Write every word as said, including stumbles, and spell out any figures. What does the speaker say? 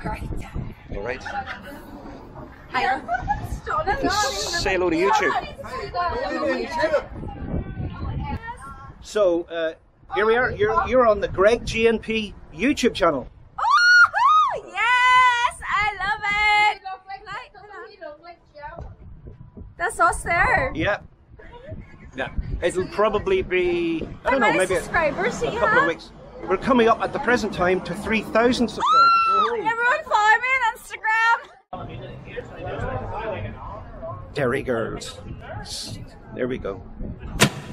All right. Hiya. Just say hello to YouTube. So uh, here we are. You're you're on the Greg G N P YouTube channel. Oh, yes, I love it. That's us there. Yeah. Yeah. It'll probably be I don't How know many maybe a, subscribers do a you couple of have? weeks. We're coming up at the present time to three thousand subscribers. Everyone follow me on Instagram. Derry girls. There we go.